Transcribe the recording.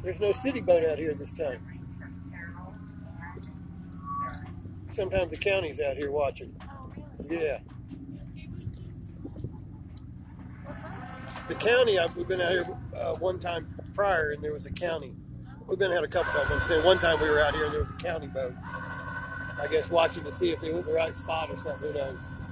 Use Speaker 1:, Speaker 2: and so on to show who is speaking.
Speaker 1: There's no city boat out here this time. Sometimes the county's out here watching. Yeah. The county, we've been out here one time prior, and there was a county. We've been out a couple times. I'm saying one time we were out here and there was a county boat. I guess watching to see if they were in the right spot or something. Who knows?